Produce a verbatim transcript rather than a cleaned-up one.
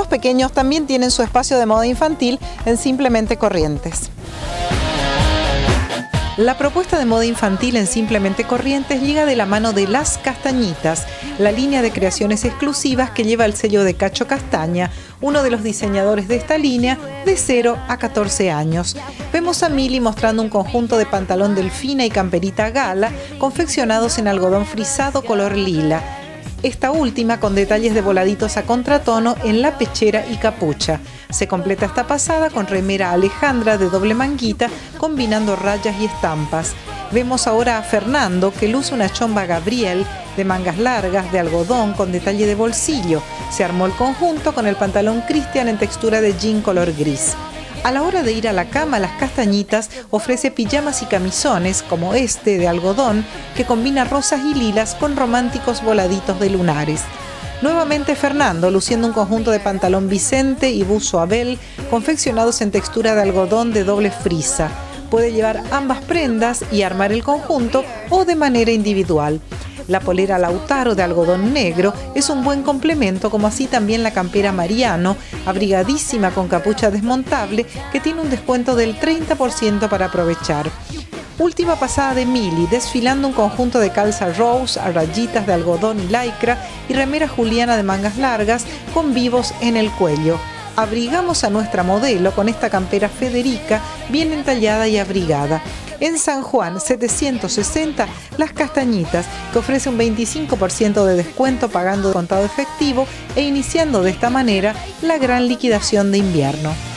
pequeños también tienen su espacio de moda infantil en Simplemente Corrientes. La propuesta de moda infantil en Simplemente Corrientes llega de la mano de Las Castañitas, la línea de creaciones exclusivas que lleva el sello de Cacho Castaña, uno de los diseñadores de esta línea de cero a catorce años. Vemos a Mili mostrando un conjunto de pantalón delfina y camperita gala confeccionados en algodón frisado color lila. Esta última con detalles de voladitos a contratono en la pechera y capucha. Se completa esta pasada con remera Alejandra de doble manguita, combinando rayas y estampas. Vemos ahora a Fernando, que luce una chomba Gabriel de mangas largas de algodón con detalle de bolsillo. Se armó el conjunto con el pantalón Christian en textura de jean color gris. A la hora de ir a la cama, Las Castañitas ofrece pijamas y camisones, como este de algodón, que combina rosas y lilas con románticos voladitos de lunares. Nuevamente Fernando, luciendo un conjunto de pantalón Vicente y buzo Abel, confeccionados en textura de algodón de doble frisa. Puede llevar ambas prendas y armar el conjunto o de manera individual. La polera Lautaro de algodón negro es un buen complemento, como así también la campera Mariano, abrigadísima con capucha desmontable, que tiene un descuento del treinta por ciento para aprovechar. Última pasada de Mili, desfilando un conjunto de calza Rose a rayitas de algodón y lycra y remera Juliana de mangas largas con vivos en el cuello. Abrigamos a nuestra modelo con esta campera Federica, bien entallada y abrigada. En San Juan setecientos sesenta, Las Castañitas, que ofrece un veinticinco por ciento de descuento pagando de contado efectivo e iniciando de esta manera la gran liquidación de invierno.